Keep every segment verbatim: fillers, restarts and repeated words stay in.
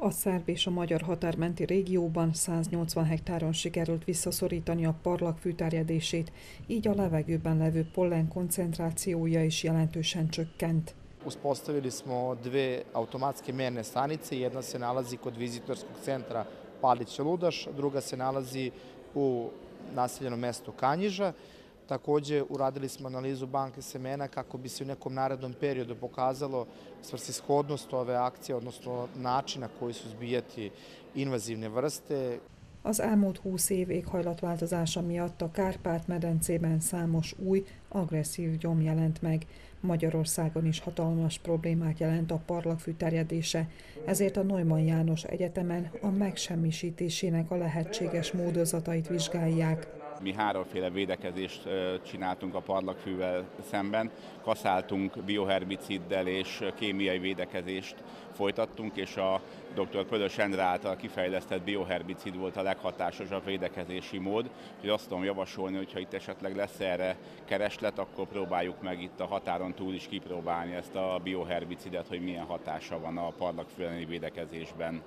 A szerb és a magyar határmenti régióban száznyolcvan hektáron sikerült visszaszorítani a parlagfű terjedését, így a levegőben levő pollen koncentrációja is jelentősen csökkent. Uspostavili smo dve automatske merne stanice, jedna se nalazi kod vizitorskog centra Palić-Ludaš, druga se nalazi u naseljenom mestu Kanjiža. Takođe, uradili smo analizu banke semena kako bi se u nekom narednom periodu pokazalo svrsishodnost ove akcije, odnosno način na koji suzbijati invazivne vrste. Az elmúlt húsz év éghajlatváltozása miatt a Kárpát-medencében számos új, agresszív gyom jelent meg. Magyarországon is hatalmas problémát jelent a parlagfű terjedése, ezért a Neumann János Egyetemen a megsemmisítésének a lehetséges módozatait vizsgálják. Mi háromféle védekezést csináltunk a parlagfűvel szemben, kaszáltunk bioherbiciddel és kémiai védekezést folytattunk, és a dr. Pödös Endre által kifejlesztett bioherbicid volt a leghatásosabb védekezési mód, hogy azt tudom javasolni, hogyha itt esetleg lesz erre kereslet, akkor próbáljuk meg itt a határon túl is kipróbálni ezt a bioherbicidet, hogy milyen hatása van a parlagfű elleni védekezésben.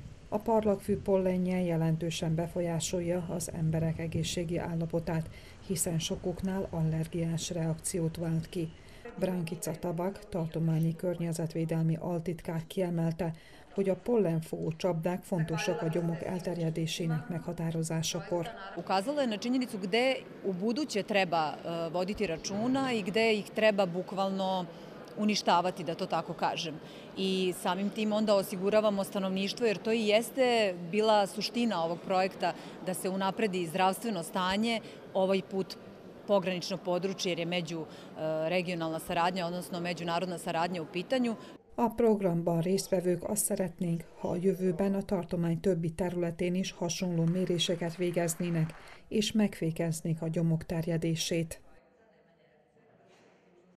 A parlagfű pollenje jelentősen befolyásolja az emberek egészségi állapotát, hiszen sokuknál allergiás reakciót vált ki. Brankica Tabak, tartományi környezetvédelmi altitkár kiemelte, hogy a pollenfogó csapdák fontosak a gyomok elterjedésének meghatározásakor. Ukazala je na činjenicu gde u buduće treba voditi računa i gde ih treba bukvalno uništavati, da to tako kažem. I samim tim onda osiguravamo stanovništvo, jer to i jeste bila suština ovog projekta, da se unapredi zdravstveno stanje, ovaj put pogranično područje, jer je međuregionalna saradnja, odnosno međunarodna saradnja u pitanyu. A programban résztvevők azt szeretnénk, ha a jövőben a tartomány többi területén is hasonló méréseket végeznének, és megfékeznék a gyomok terjedését.